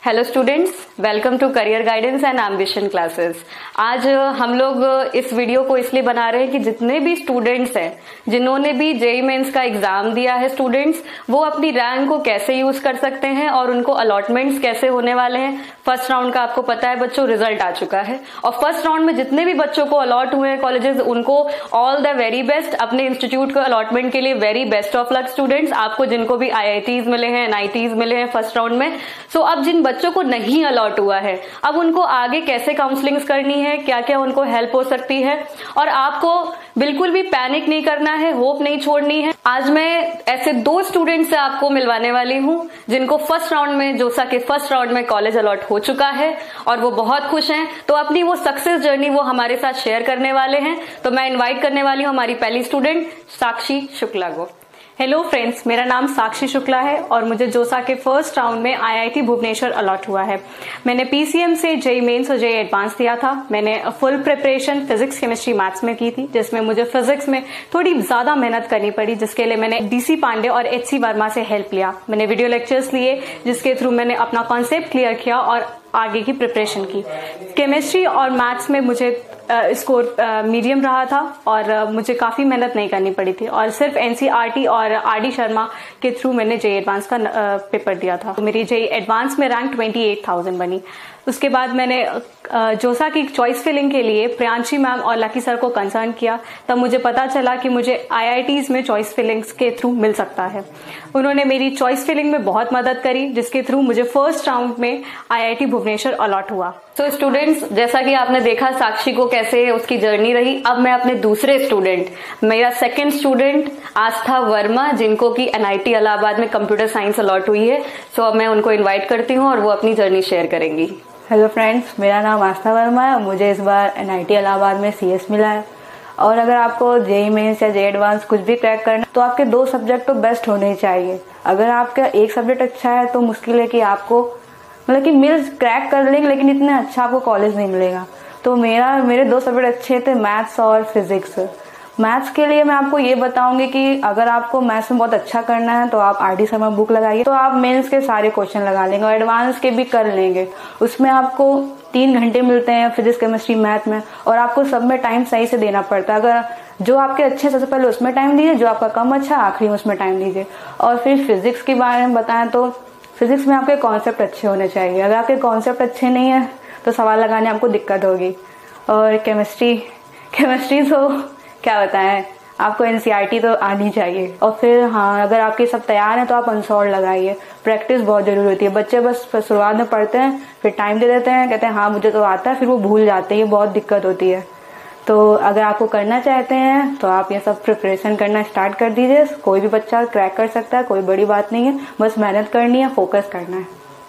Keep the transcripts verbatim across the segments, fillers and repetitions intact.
Hello students, welcome to career guidance and ambition classes. आज हम लोग इस वीडियो को इसलिए बना रहे हैं कि जितने भी स्टूडेंट्स हैं जिन्होंने भी जेईई मेंस का एग्जाम दिया है स्टूडेंट्स, वो अपनी रैंक को कैसे यूज कर सकते हैं और उनको अलॉटमेंट्स कैसे होने वाले हैं। फर्स्ट राउंड का आपको पता है बच्चों, रिजल्ट आ चुका है और फर्स्ट राउंड में जितने भी बच्चों को अलॉट हुए हैं कॉलेजेस, उनको ऑल द वेरी बेस्ट। अपने इंस्टीट्यूट को अलॉटमेंट के लिए very best of luck students. आपको जिनको भी आई आई टीज मिले हैं, एन आई टीज मिले हैं फर्स्ट राउंड में, सो अब जिन बच्चों को नहीं अलॉट हुआ है, अब उनको आगे कैसे काउंसलिंग्स करनी है, क्या क्या उनको हेल्प हो सकती है, और आपको बिल्कुल भी पैनिक नहीं करना है, होप नहीं छोड़नी है। आज मैं ऐसे दो स्टूडेंट से आपको मिलवाने वाली हूं जिनको फर्स्ट राउंड में, जोसा के फर्स्ट राउंड में कॉलेज अलॉट हो चुका है और वो बहुत खुश हैं। तो अपनी वो सक्सेस जर्नी वो हमारे साथ शेयर करने वाले हैं। तो मैं इन्वाइट करने वाली हूं हमारी पहली स्टूडेंट साक्षी शुक्ला को। हेलो फ्रेंड्स, मेरा नाम साक्षी शुक्ला है और मुझे जोसा के फर्स्ट राउंड में I I T Bhubaneswar allot हुआ है। मैंने पी सी एम से जेईई मेंस और जेईई एडवांस दिया था। मैंने full preparation physics, chemistry, maths में की थी, जिसमें मुझे फिजिक्स में थोड़ी ज्यादा मेहनत करनी पड़ी, जिसके लिए मैंने डी सी पांडे और एच सी वर्मा से हेल्प लिया। मैंने वीडियो लेक्चर्स लिए जिसके थ्रू मैंने अपना कॉन्सेप्ट क्लियर किया और आगे की प्रिपरेशन की। केमिस्ट्री और मैथ्स में मुझे स्कोर मीडियम रहा था और uh, मुझे काफी मेहनत नहीं करनी पड़ी थी और सिर्फ एन सी आर टी और आर डी शर्मा के थ्रू मैंने जेईई एडवांस का uh, पेपर दिया था। तो मेरी जेईई एडवांस में रैंक अट्ठाईस हज़ार बनी। उसके बाद मैंने जोसा की चॉइस फिलिंग के लिए प्रियांशी मैम और लकी सर को कंसर्न किया। तब मुझे पता चला कि मुझे आई आई टीज में चॉइस फिलिंग्स के थ्रू मिल सकता है। उन्होंने मेरी चॉइस फिलिंग में बहुत मदद करी, जिसके थ्रू मुझे फर्स्ट राउंड में I I T Bhubaneswar allot हुआ। तो स्टूडेंट्स, जैसा कि आपने देखा साक्षी को कैसे उसकी जर्नी रही, अब मैं अपने दूसरे स्टूडेंट, मेरा सेकंड स्टूडेंट आस्था वर्मा, जिनको कि एन आई टी इलाहाबाद में कंप्यूटर साइंस अलॉट हुई है, सो अब मैं उनको इन्वाइट करती हूँ और वो अपनी जर्नी शेयर करेंगी। हेलो फ्रेंड्स, मेरा नाम आस्था वर्मा है और मुझे इस बार एन आई टी इलाहाबाद में सी एस मिला है। और अगर आपको जेईई मेंस या जेईई एडवांस कुछ भी क्रैक करना तो आपके दो सब्जेक्ट तो बेस्ट होने ही चाहिए। अगर आपका एक सब्जेक्ट अच्छा है तो मुश्किल है कि आपको मतलब कि मिल क्रैक कर लेंगे, लेकिन इतना अच्छा आपको कॉलेज नहीं मिलेगा। तो मेरा मेरे दो सब्जेक्ट अच्छे थे, मैथ्स और फिजिक्स। मैथ्स के लिए मैं आपको ये बताऊंगी कि अगर आपको मैथ्स में बहुत अच्छा करना है तो आप आर डी शर्मा बुक लगाइए, तो आप मेंस के सारे क्वेश्चन लगा लेंगे और एडवांस के भी कर लेंगे। उसमें आपको तीन घंटे मिलते हैं फिजिक्स, केमिस्ट्री, मैथ में, और आपको सब में टाइम सही से देना पड़ता है। अगर जो आपके अच्छे सबसे पहले उसमें टाइम दीजिए, जो आपका कम अच्छा आखिरी में उसमें टाइम दीजिए। और फिर फिजिक्स के बारे में बताएं तो फिजिक्स में आपके कॉन्सेप्ट अच्छे होने चाहिए। अगर आपके कॉन्सेप्ट अच्छे नहीं है तो सवाल लगाने आपको दिक्कत होगी। और केमिस्ट्री केमिस्ट्री तो क्या बताएं, आपको एन सी आर टी तो आनी चाहिए। और फिर हाँ, अगर आपके सब तैयार हैं तो आप अनसॉल्व लगाइए। प्रैक्टिस बहुत जरूरी होती है। बच्चे बस शुरुआत में पढ़ते हैं, फिर टाइम दे देते हैं, कहते हैं हाँ मुझे तो आता है, फिर वो भूल जाते हैं। ये बहुत दिक्कत होती है। तो अगर आपको करना चाहते हैं तो आप ये सब प्रिपरेशन करना स्टार्ट कर दीजिए। कोई भी बच्चा क्रैक कर सकता है, कोई बड़ी बात नहीं है, बस मेहनत करनी है, फोकस करना है।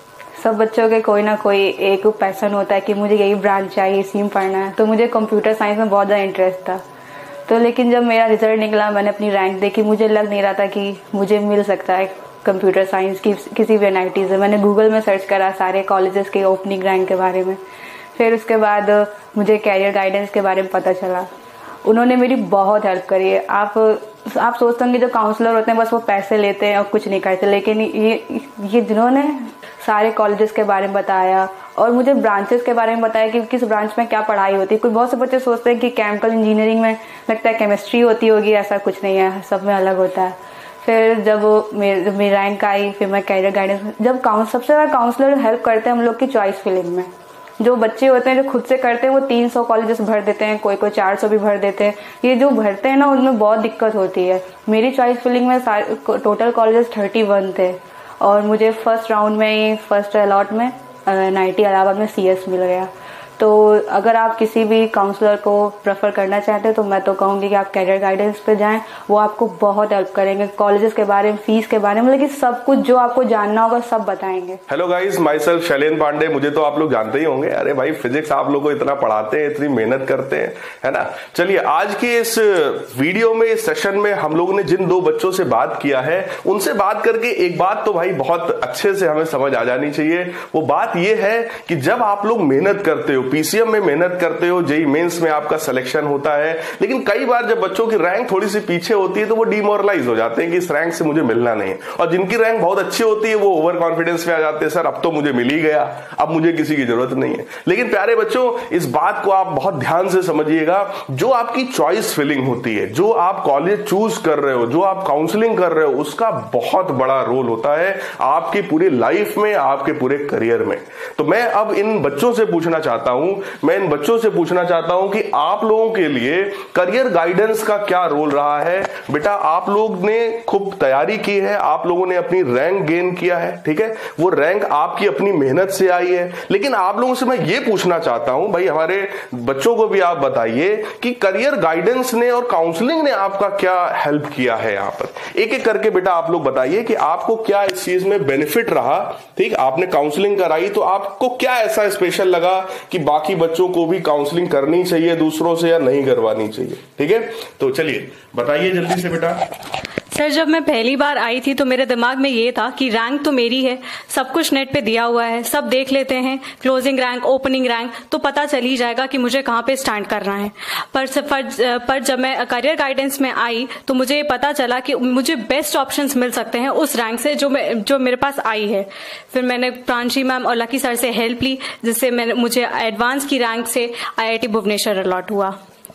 सब बच्चों के कोई ना कोई एक पैशन होता है कि मुझे यही ब्रांच चाहिए, इसी में पढ़ना है। तो मुझे कंप्यूटर साइंस में बहुत ज़्यादा इंटरेस्ट था। तो लेकिन जब मेरा रिजल्ट निकला, मैंने अपनी रैंक देखी, मुझे लग नहीं रहा था कि मुझे मिल सकता है कंप्यूटर साइंस की किसी भी एन आई टी से। मैंने गूगल में सर्च करा सारे कॉलेजेस के ओपनिंग रैंक के बारे में। फिर उसके बाद मुझे कैरियर गाइडेंस के बारे में पता चला। उन्होंने मेरी बहुत हेल्प करी है। आप आप सोचते होंगे जो काउंसलर होते हैं बस वो पैसे लेते हैं और कुछ नहीं करते, लेकिन ये ये जिन्होंने सारे कॉलेजेस के बारे में बताया और मुझे ब्रांचेस के बारे में बताया कि किस ब्रांच में क्या पढ़ाई होती है। कुछ बहुत से बच्चे सोचते हैं कि केमिकल इंजीनियरिंग में लगता है केमिस्ट्री होती होगी, ऐसा कुछ नहीं है, सब में अलग होता है। फिर जब मेरी मेरी रैंक आई, फिर मैं कैरियर गाइडेंस, जब काउंस सबसे ज़्यादा काउंसलर हेल्प करते हैं हम लोग की चॉइस फिलिंग में। जो बच्चे होते हैं जो खुद से करते हैं वो तीन सौ कॉलेजेस भर देते हैं, कोई कोई चार सौ भी भर देते हैं। ये जो भरते हैं ना, उनमें बहुत दिक्कत होती है। मेरी चॉइस फिलिंग में टोटल कॉलेजेस थर्टी वन थे और मुझे फर्स्ट राउंड में, फर्स्ट अलॉट में एन आई टी इलाहाबाद में सी एस मिल गया। तो अगर आप किसी भी काउंसलर को प्रेफर करना चाहते हैं तो मैं तो कहूँगी कि आप कैरियर गाइडेंस पे जाएं। वो आपको बहुत हेल्प करेंगे, कॉलेजेस के बारे में, फीस के बारे में, लेकिन सब कुछ जो आपको जानना होगा सब बताएंगे। Hello guys, myself Shailendra Pandey. मुझे तो आप लोग जानते ही होंगे। अरे भाई, फिजिक्स आप लोग को इतना पढ़ाते हैं, इतनी मेहनत करते हैं, है ना। चलिए, आज के इस वीडियो में, इस सेशन में हम लोगों ने जिन दो बच्चों से बात किया है, उनसे बात करके एक बात तो भाई बहुत अच्छे से हमें समझ आ जानी चाहिए। वो बात ये है कि जब आप लोग मेहनत करते हो, पीसीएम में मेहनत करते हो, जेई मेंस में आपका सिलेक्शन होता है, लेकिन कई बार जब बच्चों की रैंक थोड़ी सी पीछे होती है तो वो डिमोरलाइज हो जाते हैं कि इस रैंक से मुझे मिलना नहीं है। और जिनकी रैंक बहुत अच्छी होती है वो ओवर कॉन्फिडेंस में आ जाते हैं, सर अब तो मुझे मिल ही गया, अब मुझे किसी की जरूरत नहीं है। लेकिन प्यारे बच्चों, इस बात को आप बहुत ध्यान से समझिएगा, जो आपकी चॉइस फिलिंग होती है, जो आप कॉलेज चूज कर रहे हो, जो आप काउंसलिंग कर रहे हो, उसका बहुत बड़ा रोल होता है आपकी पूरी लाइफ में, आपके पूरे करियर में। तो मैं अब इन बच्चों से पूछना चाहता हूं मैं इन बच्चों से पूछना चाहता हूं कि आप लोगों के लिए करियर गाइडेंस का क्या रोल रहा है। बेटा, आप लोग ने खूब तैयारी की है, आप लोगों ने अपनी रैंक गेन किया है, ठीक है, वो रैंक आपकी अपनी मेहनत से आई है। लेकिन आप लोगों से मैं ये पूछना चाहता हूं, भाई हमारे बच्चों को भी आप बताइए कि करियर गाइडेंस ने और काउंसलिंग ने आपका क्या हेल्प किया है। यहां पर एक एक करके बेटा आप लोग बताइए कि आपको क्या इस चीज में बेनिफिट रहा। ठीक, आपने काउंसलिंग कराई तो आपको क्या ऐसा स्पेशल लगा कि बाकी बच्चों को भी काउंसलिंग करनी चाहिए दूसरों से या नहीं करवानी चाहिए। ठीक है, तो चलिए बताइए जल्दी से बेटा। सर, जब मैं पहली बार आई थी तो मेरे दिमाग में ये था कि रैंक तो मेरी है, सब कुछ नेट पे दिया हुआ है, सब देख लेते हैं, क्लोजिंग रैंक, ओपनिंग रैंक, तो पता चल ही जाएगा कि मुझे कहाँ पे स्टैंड करना है। पर पर, पर जब मैं करियर गाइडेंस में आई तो मुझे ये पता चला कि मुझे बेस्ट ऑप्शंस मिल सकते हैं उस रैंक से जो मैं जो मेरे पास आई है। फिर मैंने प्रांशी मैम और लकी सर से हेल्प ली, जिससे मैंने मुझे एडवांस की रैंक से I I T Bhubaneswar allot हुआ।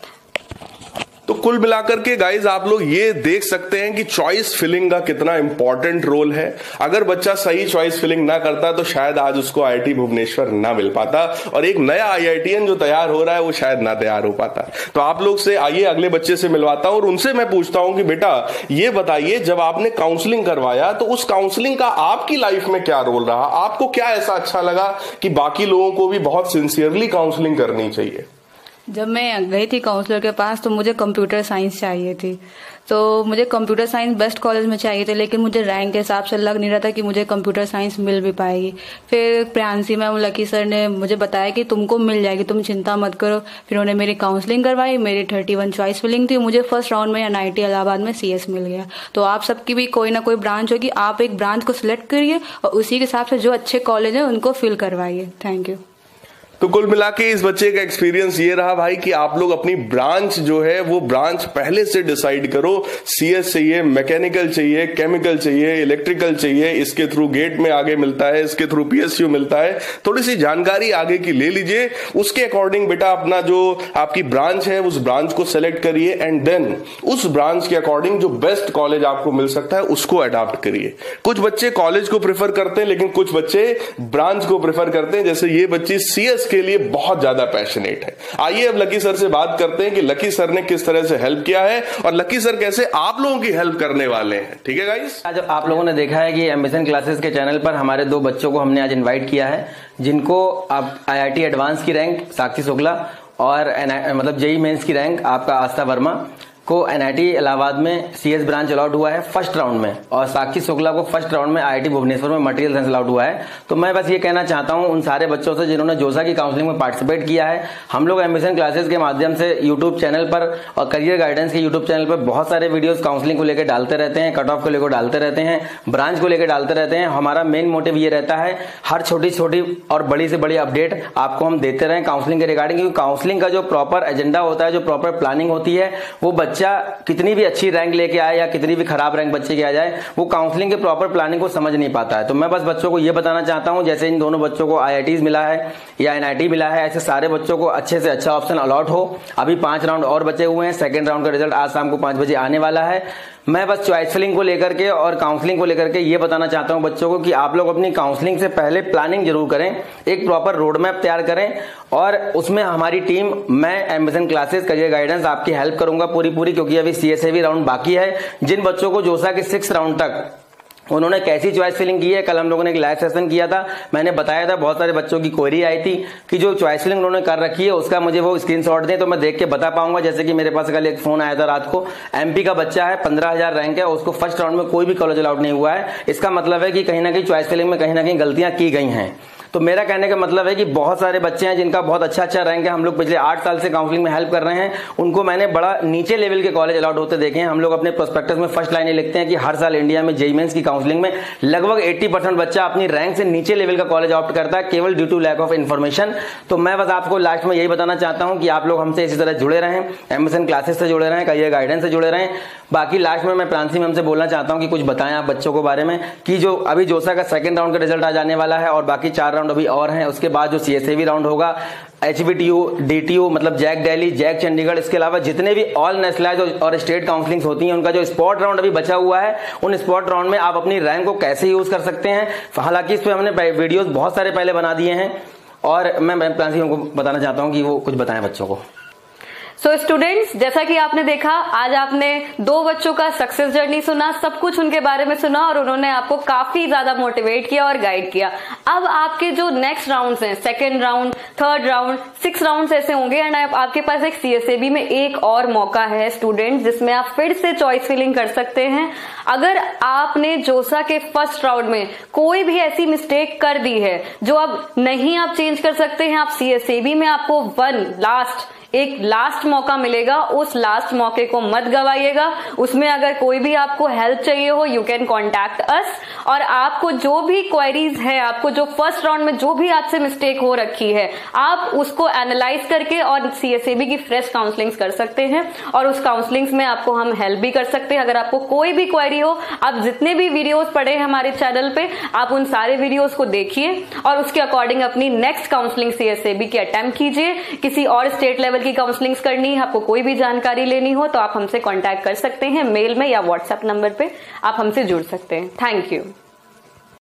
तो कुल मिलाकर के गाइज आप लोग ये देख सकते हैं कि चॉइस फिलिंग का कितना इंपॉर्टेंट रोल है। अगर बच्चा सही चॉइस फिलिंग ना करता तो शायद आज उसको आईआईटी भुवनेश्वर ना मिल पाता और एक नया आईआईटीएन जो तैयार हो रहा है वो शायद ना तैयार हो पाता। तो आप लोग से आइए अगले बच्चे से मिलवाता हूं और उनसे मैं पूछता हूं कि बेटा ये बताइए, जब आपने काउंसलिंग करवाया तो उस काउंसलिंग का आपकी लाइफ में क्या रोल रहा, आपको क्या ऐसा अच्छा लगा कि बाकी लोगों को भी बहुत सिंसियरली काउंसलिंग करनी चाहिए। जब मैं गई थी काउंसलर के पास तो मुझे कंप्यूटर साइंस चाहिए थी, तो मुझे कंप्यूटर साइंस बेस्ट कॉलेज में चाहिए थे, लेकिन मुझे रैंक के हिसाब से लग नहीं रहा था कि मुझे कंप्यूटर साइंस मिल भी पाएगी। फिर प्रियांशी मैम, लकी सर ने मुझे बताया कि तुमको मिल जाएगी, तुम चिंता मत करो। फिर उन्होंने मेरी काउंसलिंग करवाई, मेरी थर्टी वन चॉइस फिलिंग थी, मुझे फर्स्ट राउंड में एन आई टी इलाहाबाद में सी एस मिल गया। तो आप सबकी भी कोई ना कोई ब्रांच होगी, आप एक ब्रांच को सिलेक्ट करिए और उसी के हिसाब से जो अच्छे कॉलेज है उनको फिल करवाइए। Thank you. तो कुल मिला के इस बच्चे का एक्सपीरियंस ये रहा भाई कि आप लोग अपनी ब्रांच जो है वो ब्रांच पहले से डिसाइड करो। सीएस चाहिए, मैकेनिकल चाहिए, केमिकल चाहिए, इलेक्ट्रिकल चाहिए, इसके थ्रू गेट में आगे मिलता है, इसके थ्रू पीएसयू मिलता है। थोड़ी सी जानकारी आगे की ले लीजिए, उसके अकॉर्डिंग बेटा अपना जो आपकी ब्रांच है उस ब्रांच को सेलेक्ट करिए एंड देन उस ब्रांच के अकॉर्डिंग जो बेस्ट कॉलेज आपको मिल सकता है उसको अडॉप्ट करिए। कुछ बच्चे कॉलेज को प्रेफर करते हैं लेकिन कुछ बच्चे ब्रांच को प्रेफर करते हैं, जैसे ये बच्ची सीएस के लिए बहुत ज्यादा पैशनेट है। आइए अब लकी सर से बात करते हैं कि लकी सर ने किस तरह से हेल्प किया है और लकी सर कैसे आप लोगों की हेल्प करने वाले हैं। ठीक है गाइस, आज आप लोगों ने देखा है कि एम्बिशन क्लासेस के चैनल पर हमारे दो बच्चों को हमने आज इनवाइट किया है, जिनको आप आईआईटी एडवांस की रैंक साक्षी शुक्ला और मतलब जेई मेंस की रैंक आपका आस्था वर्मा को एनआईटी इलाहाबाद में सीएस ब्रांच अलॉट हुआ है फर्स्ट राउंड में, और साक्षी शुक्ला को फर्स्ट राउंड में आईआईटी भुवनेश्वर में मटेरियल साइंस अलॉट हुआ है। तो मैं बस ये कहना चाहता हूं उन सारे बच्चों से जिन्होंने जोसा की काउंसलिंग में पार्टिसिपेट किया है। हम लोग एम्बिशन क्लासेस के माध्यम से यूट्यूब चैनल पर और करियर गाइडेंस के यूट्यूब चैनल पर बहुत सारे वीडियोस काउंसलिंग को लेकर डालते रहते हैं, कट ऑफ को लेकर डालते रहते हैं, ब्रांच को लेकर डालते रहते हैं। हमारा मेन मोटिव ये रहता है हर छोटी छोटी और बड़ी से बड़ी अपडेट आपको हम देते रहें काउंसलिंग के रिगार्डिंग, क्योंकि काउंसलिंग का जो प्रॉपर एजेंडा होता है, जो प्रॉपर प्लानिंग होती है, वो बच्चा कितनी भी अच्छी रैंक लेके आए या कितनी भी खराब रैंक बच्चे के आ जाए, वो काउंसलिंग के प्रॉपर प्लानिंग को समझ नहीं पाता है। तो मैं बस बच्चों को ये बताना चाहता हूं, जैसे इन दोनों बच्चों को आईआईटीज मिला है या एनआईटी मिला है, ऐसे सारे बच्चों को अच्छे से अच्छा ऑप्शन अलॉट हो। अभी पांच राउंड और बचे हुए हैं, सेकेंड राउंड का रिजल्ट आज शाम को पांच बजे आने वाला है। मैं बस चॉइस फिलिंग को लेकर के और काउंसलिंग को लेकर के ये बताना चाहता हूं बच्चों को कि आप लोग अपनी काउंसलिंग से पहले प्लानिंग जरूर करें, एक प्रॉपर रोड मैप तैयार करें और उसमें हमारी टीम, मैं एम्बिशन क्लासेस करियर गाइडेंस आपकी हेल्प करूंगा पूरी पूरी, क्योंकि अभी सीएसए भी राउंड बाकी है। जिन बच्चों को जोसा के सिक्स राउंड तक उन्होंने कैसी चॉइस फिलिंग की है, कल हम लोगों ने एक लाइव सेशन किया था, मैंने बताया था, बहुत सारे बच्चों की क्वेरी आई थी कि जो चॉइस फिलिंग उन्होंने कर रखी है उसका मुझे वो स्क्रीनशॉट दें तो मैं देख के बता पाऊंगा। जैसे कि मेरे पास कल एक फोन आया था रात को, एमपी का बच्चा है, पंद्रह हजार रैंक है, उसको फर्स्ट राउंड में कोई भी कॉलेज अलाउड नहीं हुआ है। इसका मतलब है कि कहीं ना कहीं चॉइस फिलिंग में कहीं ना कहीं गलतियां की गई हैं। तो मेरा कहने का मतलब है कि बहुत सारे बच्चे हैं जिनका बहुत अच्छा अच्छा रैंक है, हम लोग पिछले आठ साल से काउंसलिंग में हेल्प कर रहे हैं, उनको मैंने बड़ा नीचे लेवल के कॉलेज अलॉट होते देखे हैं। हम लोग अपने प्रोस्पेक्टस में फर्स्ट लाइन लिखते हैं कि हर साल इंडिया में जेईई मेंस की काउंसलिंग में लगभग अस्सी परसेंट बच्चा अपनी रैंक से नीचे लेवल का कॉलेज ऑप्ट करता है, केवल due to lack of information. तो मैं बस आपको लास्ट में यही बताना चाहता हूं कि आप लोग हमसे इसी तरह जुड़े रहें, एमएसएन क्लासेस से जुड़े रहें, करियर गाइडेंस से जुड़े रहें। बाकी लास्ट में मैं प्रांसी मैम से बोलना चाहता हूं कि कुछ बताएं आप बच्चों को बारे में कि जो अभी जोसा का सेकंड राउंड का रिजल्ट आ जाने वाला है और बाकी चार राउंड अभी और हैं, उसके बाद जो सीएसएबी राउंड होगा, एचबीटीयू, डीटीयू मतलब जैक दिल्ली, जैक चंडीगढ़, इसके अलावा जितने भी ऑल नेशनलाइज और स्टेट काउंसलिंग होती हैं, उनका जो स्पॉट राउंड अभी बचा हुआ है, उन स्पॉट राउंड में आप अपनी रैंक को कैसे यूज कर सकते हैं। हालांकि इस पे हमने वीडियोस बहुत सारे पहले बना दिए हैं और मैं प्रांसी मैम को बताना चाहता हूं कि वो कुछ बताएं बच्चों को। सो so, स्टूडेंट्स, जैसा कि आपने देखा, आज आपने दो बच्चों का सक्सेस जर्नी सुना, सब कुछ उनके बारे में सुना और उन्होंने आपको काफी ज्यादा मोटिवेट किया और गाइड किया। अब आपके जो नेक्स्ट राउंड्स हैं, second round, third round, six rounds ऐसे होंगे एंड आप, आपके पास एक सीएसएबी में एक और मौका है स्टूडेंट्स, जिसमें आप फिर से चॉइस फिलिंग कर सकते हैं। अगर आपने जोसा के फर्स्ट राउंड में कोई भी ऐसी मिस्टेक कर दी है जो अब नहीं आप चेंज कर सकते हैं, आप सीएसएबी में आपको वन लास्ट एक लास्ट मौका मिलेगा, उस लास्ट मौके को मत गवाइएगा। उसमें अगर कोई भी आपको हेल्प चाहिए हो, यू कैन कॉन्टैक्ट अस। और आपको जो भी क्वेरीज है, आपको जो फर्स्ट राउंड में जो भी आपसे मिस्टेक हो रखी है, आप उसको एनालाइज करके और सीएसएबी की फ्रेश काउंसलिंग्स कर सकते हैं और उस काउंसलिंग्स में आपको हम हेल्प भी कर सकते हैं। अगर आपको कोई भी क्वेरी हो, आप जितने भी वीडियोस पढ़े हैं हमारे चैनल पे, आप उन सारे वीडियोस को देखिए और उसके अकॉर्डिंग अपनी नेक्स्ट काउंसलिंग सीएसएबी की अटेम्प्ट कीजिए। किसी और स्टेट लेवल की काउंसलिंग्स करनी है, आपको कोई भी जानकारी लेनी हो, तो आप हमसे कांटेक्ट कर सकते हैं मेल में या व्हाट्सएप नंबर पे आप हमसे जुड़ सकते हैं। Thank you.